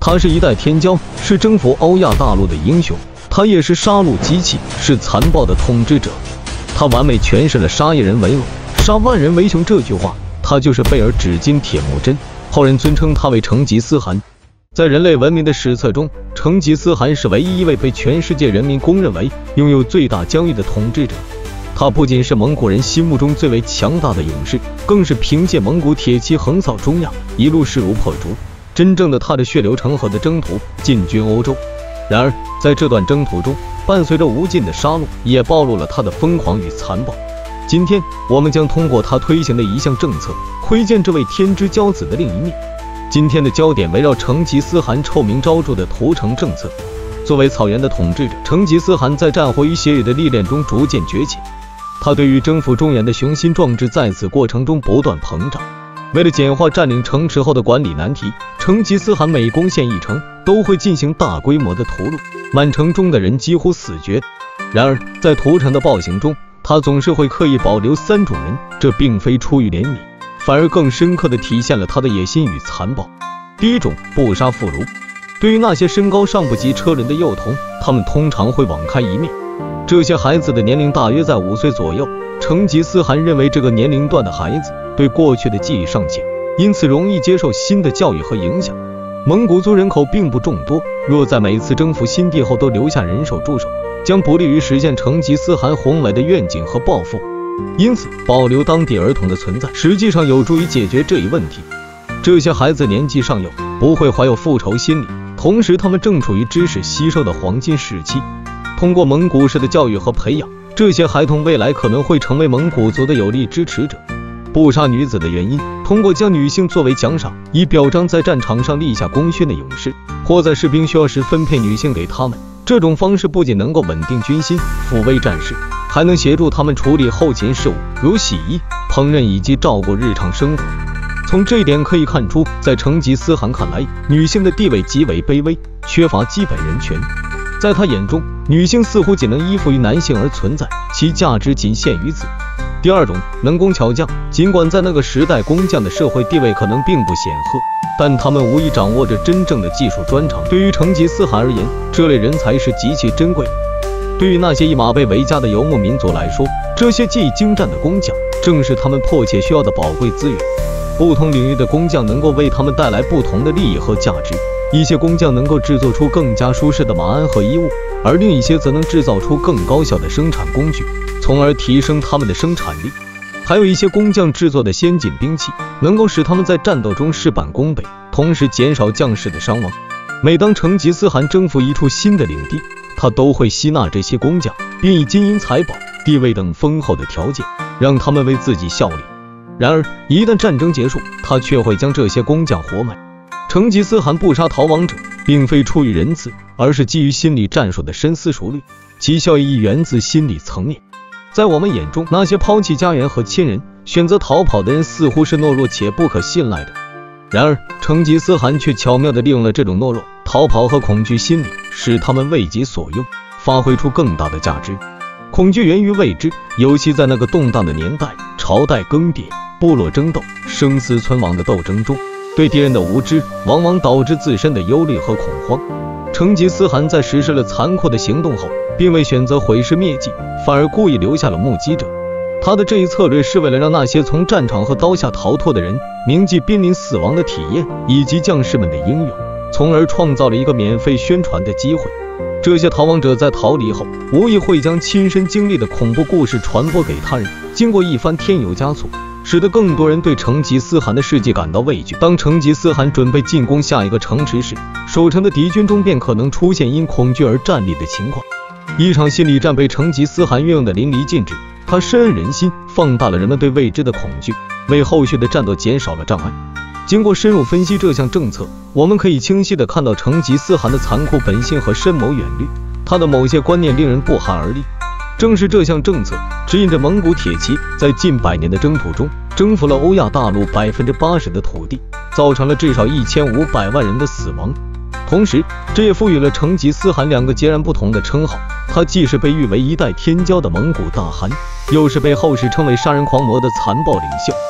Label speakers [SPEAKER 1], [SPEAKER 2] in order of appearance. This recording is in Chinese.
[SPEAKER 1] 他是一代天骄，是征服欧亚大陆的英雄，他也是杀戮机器，是残暴的统治者。他完美诠释了杀一人为恶，杀万人为雄这句话。他就是贝尔纸巾铁木真，后人尊称他为成吉思汗。在人类文明的史册中，成吉思汗是唯一一位被全世界人民公认为拥有最大疆域的统治者。他不仅是蒙古人心目中最为强大的勇士，更是凭借蒙古铁骑横扫中亚，一路势如破竹，真正的踏着血流成河的征途进军欧洲。然而在这段征途中，伴随着无尽的杀戮，也暴露了他的疯狂与残暴。今天我们将通过他推行的一项政策，窥见这位天之骄子的另一面。今天的焦点围绕成吉思汗臭名昭著的屠城政策。作为草原的统治者，成吉思汗在战火与血雨的历练中逐渐崛起。他对于征服中原的雄心壮志在此过程中不断膨胀。为了简化占领城池后的管理难题，成吉思汗每攻陷一城都会进行大规模的屠戮，满城中的人几乎死绝。然而在屠城的暴行中，他总是会刻意保留3种人，这并非出于怜悯，反而更深刻地体现了他的野心与残暴。第一种，不杀妇孺。对于那些身高尚不及车轮的幼童，他们通常会网开一面。这些孩子的年龄大约在5岁左右。成吉思汗认为这个年龄段的孩子对过去的记忆尚浅，因此容易接受新的教育和影响。蒙古族人口并不众多，若在每次征服新地后都留下人手驻守，将不利于实现成吉思汗宏伟的愿景和抱负。因此保留当地儿童的存在实际上有助于解决这一问题。这些孩子年纪尚幼，不会怀有复仇心理，同时他们正处于知识吸收的黄金时期。通过蒙古式的教育和培养，这些孩童未来可能会成为蒙古族的有力支持者。不杀女子的原因，通过将女性作为奖赏，以表彰在战场上立下功勋的勇士，或在士兵需要时分配女性给他们。这种方式不仅能够稳定军心，抚慰战士，还能协助他们处理后勤事务，如洗衣、烹饪以及照顾日常生活。从这一点可以看出，在成吉思汗看来，女性的地位极为卑微，缺乏基本人权。在他眼中，女性似乎仅能依附于男性而存在，其价值仅限于此。第二种，能工巧匠。尽管在那个时代工匠的社会地位可能并不显赫，但他们无疑掌握着真正的技术专长。对于成吉思汗而言，这类人才是极其珍贵的。对于那些以马背为家的游牧民族来说，这些技艺精湛的工匠正是他们迫切需要的宝贵资源。不同领域的工匠能够为他们带来不同的利益和价值。一些工匠能够制作出更加舒适的马鞍和衣物，而另一些则能制造出更高效的生产工具，从而提升他们的生产力。还有一些工匠制作的先进兵器，能够使他们在战斗中事半功倍，同时减少将士的伤亡。每当成吉思汗征服一处新的领地，他都会吸纳这些工匠，并以金银财宝、地位等丰厚的条件，让他们为自己效力。然而一旦战争结束，他却会将这些工匠活埋。成吉思汗不杀逃亡者，并非出于仁慈，而是基于心理战术的深思熟虑，其效益源自心理层面。在我们眼中，那些抛弃家园和亲人，选择逃跑的人似乎是懦弱且不可信赖的。然而成吉思汗却巧妙地利用了这种懦弱、逃跑和恐惧心理，使他们为己所用，发挥出更大的价值。恐惧源于未知，尤其在那个动荡的年代，朝代更迭、部落争斗、生死存亡的斗争中，对敌人的无知往往导致自身的忧虑和恐慌。成吉思汗在实施了残酷的行动后，并未选择毁尸灭迹，反而故意留下了目击者。他的这一策略是为了让那些从战场和刀下逃脱的人铭记濒临死亡的体验以及将士们的英勇，从而创造了一个免费宣传的机会。这些逃亡者在逃离后，无疑会将亲身经历的恐怖故事传播给他人，经过一番添油加醋，使得更多人对成吉思汗的事迹感到畏惧。当成吉思汗准备进攻下一个城池时，守城的敌军中便可能出现因恐惧而战栗的情况。一场心理战被成吉思汗运用的淋漓尽致，他深谙人心，放大了人们对未知的恐惧，为后续的战斗减少了障碍。经过深入分析这项政策，我们可以清晰地看到成吉思汗的残酷本性和深谋远虑，他的某些观念令人不寒而栗。正是这项政策指引着蒙古铁骑在近100年的征途中，征服了欧亚大陆80%的土地，造成了至少1500万人的死亡。同时，这也赋予了成吉思汗2个截然不同的称号，他既是被誉为一代天骄的蒙古大汗，又是被后世称为杀人狂魔的残暴领袖。